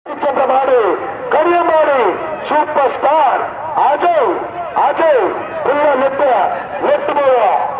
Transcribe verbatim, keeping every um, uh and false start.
चंद्रमाड़ी करियमाड़ी super star आज आज पुनः नित्य नेट